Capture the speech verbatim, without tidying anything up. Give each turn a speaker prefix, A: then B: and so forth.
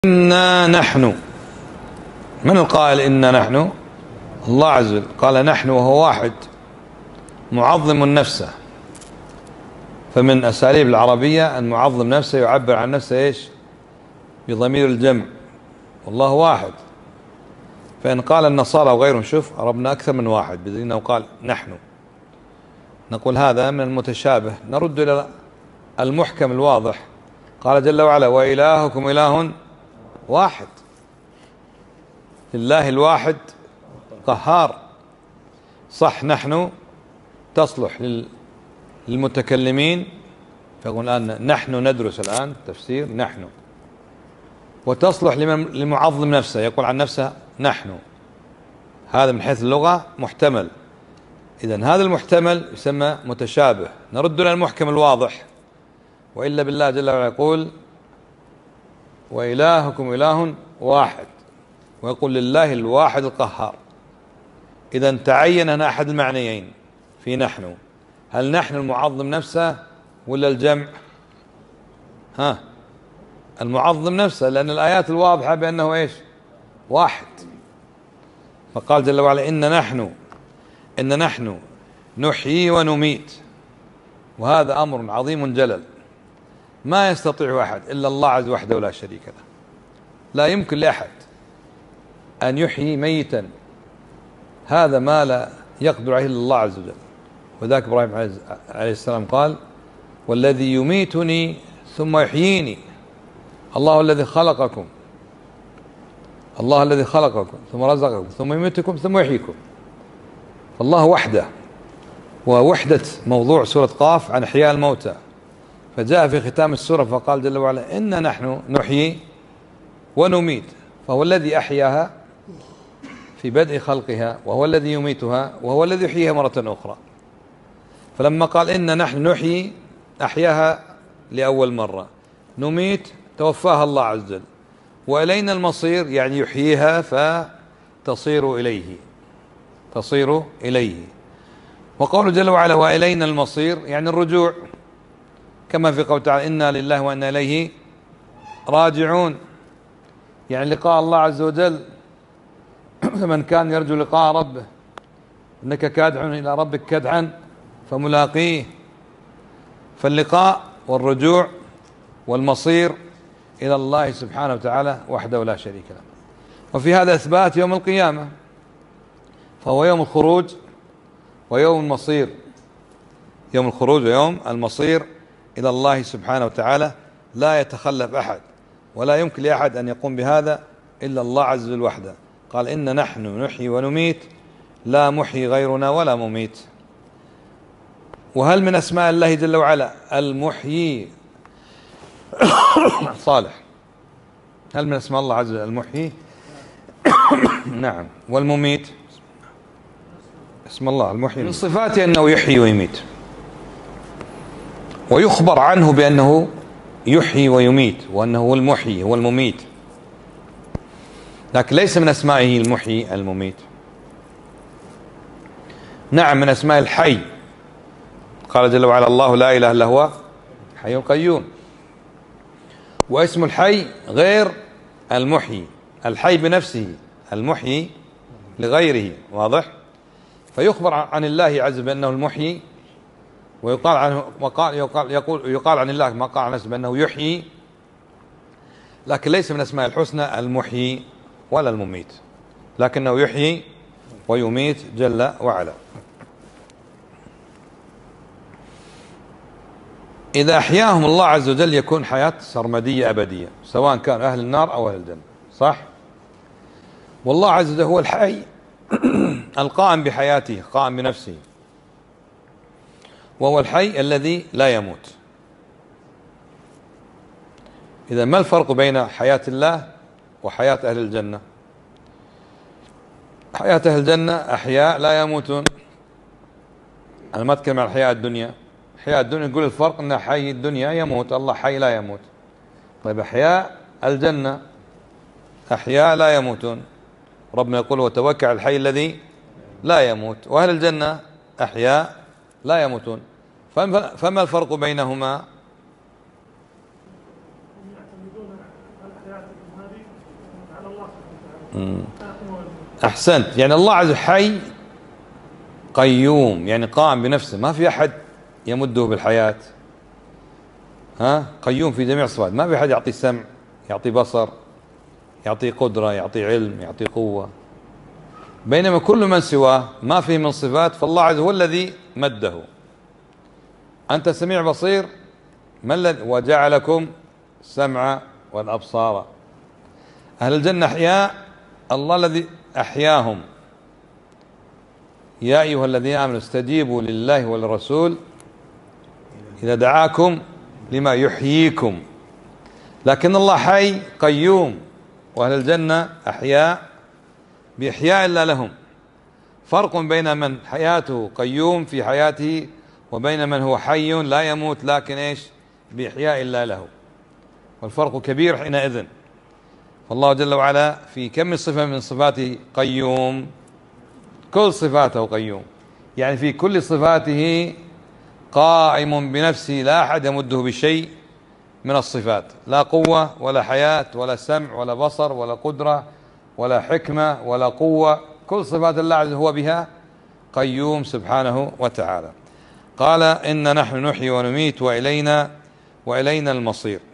A: إنا نحن. من القائل إنا نحن؟ الله عز وجل قال نحن وهو واحد معظم نفسه. فمن أساليب العربية أن معظم نفسه يعبر عن نفسه إيش؟ بضمير الجمع، والله واحد. فإن قال النصارى وغيرهم شوف ربنا أكثر من واحد بدليل قال نحن، نقول هذا من المتشابه، نرد إلى المحكم الواضح. قال جل وعلا وإلهكم إله واحد، لله الواحد قهار. صح نحن تصلح للمتكلمين، فيقول الآن نحن ندرس الآن تفسير نحن، وتصلح لمعظم نفسه يقول عن نفسه نحن. هذا من حيث اللغة محتمل. إذن هذا المحتمل يسمى متشابه، نرد إلى المحكم الواضح. وإلا بالله جل وعلا يقول وإلهكم إله واحد، ويقول لله الواحد القهار. إذن تعين هنا أحد المعنيين في نحن، هل نحن المعظم نفسه ولا الجمع؟ ها المعظم نفسه، لأن الآيات الواضحة بأنه إيش؟ واحد. فقال جل وعلا إن نحن إن نحن نحيي ونميت، وهذا أمر عظيم جلل ما يستطيع أحد إلا الله عز وحده ولا شريك له. لا يمكن لأحد أن يحيي ميتا، هذا ما لا يقدر عليه إلا الله عز وجل. وذاك إبراهيم عليه السلام قال والذي يميتني ثم يحييني، الله الذي خلقكم الله الذي خلقكم ثم رزقكم ثم يميتكم ثم يحييكم. فالله وحده، ووحدة موضوع سورة قاف عن إحياء الموتى، فجاء في ختام السورة فقال جل وعلا إنا نحن نحيي ونميت، فهو الذي أحياها في بدء خلقها، وهو الذي يميتها، وهو الذي يحييها مرة أخرى. فلما قال إنا نحن نحيي أحياها لأول مرة، نميت توفاها الله عز وجل، وإلينا المصير يعني يحييها فتصير إليه تصير إليه. وقوله جل وعلا وإلينا المصير يعني الرجوع، كما في قول تعالى إنا لله وإنا إليه راجعون، يعني لقاء الله عز وجل. فمن كان يرجو لقاء ربه إنك كادح إلى ربك كدحا فملاقيه. فاللقاء والرجوع والمصير إلى الله سبحانه وتعالى وحده لا شريك له. وفي هذا إثبات يوم القيامة، فهو يوم الخروج ويوم المصير، يوم الخروج ويوم المصير إلى الله سبحانه وتعالى. لا يتخلف أحد ولا يمكن لأحد أن يقوم بهذا إلا الله عز وجل وحده. قال إن نحن نحيي ونميت لا محيي غيرنا ولا مميت. وهل من أسماء الله جل وعلا المحيي؟ صالح، هل من أسماء الله عز وجل المحيي؟ نعم. والمميت اسم الله المحيي، من صفاته أنه يحيي ويميت، ويخبر عنه بأنه يحيي ويميت، وأنه هو المحيي هو المميت، لكن ليس من أسمائه المحيي المميت. نعم من أسماء الحي، قال جل وعلا الله لا إله إلا هو حي القيوم. واسم الحي غير المحيي، الحي بنفسه، المحيي لغيره، واضح؟ فيخبر عن الله عز وجل بأنه المحيي، ويقال عنه وقال يقال يقول يقال عن الله ما قال عن نفسه بأنه يحيي، لكن ليس من أسماء الحسنى المحيي ولا المميت، لكنه يحيي ويميت جل وعلا. إذا أحياهم الله عز وجل يكون حياة سرمدية أبدية، سواء كان أهل النار أو أهل الجنة، صح؟ والله عز وجل هو الحي القائم بحياته، قائم بنفسه، وهو الحي الذي لا يموت. إذا ما الفرق بين حياة الله وحياة أهل الجنة؟ حياة أهل الجنة أحياء لا يموتون. أنا ما أتكلم عن حياة الدنيا، حياة الدنيا نقول الفرق أن حي الدنيا يموت، الله حي لا يموت. طيب أحياء الجنة أحياء لا يموتون، ربنا يقول وتوكل على الحي الذي لا يموت. وأهل الجنة أحياء لا يموتون، فما الفرق بينهما؟
B: يعتمدون على الحياة هذه
A: أحسنت. يعني الله عز وجل حي قيوم، يعني قائم بنفسه، ما في أحد يمده بالحياة. ها، قيوم في جميع الصفات، ما في أحد يعطي سمع، يعطي بصر، يعطي قدرة، يعطي علم، يعطي قوة. بينما كل من سواه ما فيه من صفات، فالله عز وجل هو الذي مده. أنت سميع بصير، ما الذي وجعلكم السمع والأبصار. أهل الجنة أحياء، الله الذي أحياهم. يا أيها الذين آمنوا استجيبوا لله وللرسول إذا دعاكم لما يحييكم. لكن الله حي قيوم، وأهل الجنة أحياء بإحياء الله لهم. فرق بين من حياته قيوم في حياته وبين من هو حي لا يموت لكن إيش بإحياء الله له، والفرق كبير حينئذ. فالله جل وعلا في كم من صفة من صفاته قيوم، كل صفاته قيوم، يعني في كل صفاته قائم بنفسه، لا أحد يمده بشيء من الصفات، لا قوة ولا حياة ولا سمع ولا بصر ولا قدرة ولا حكمة ولا قوة. كل صفات الله عز وجل هو بها قيوم سبحانه وتعالى. قال إن نحن نحيي ونميت وإلينا وإلينا المصير.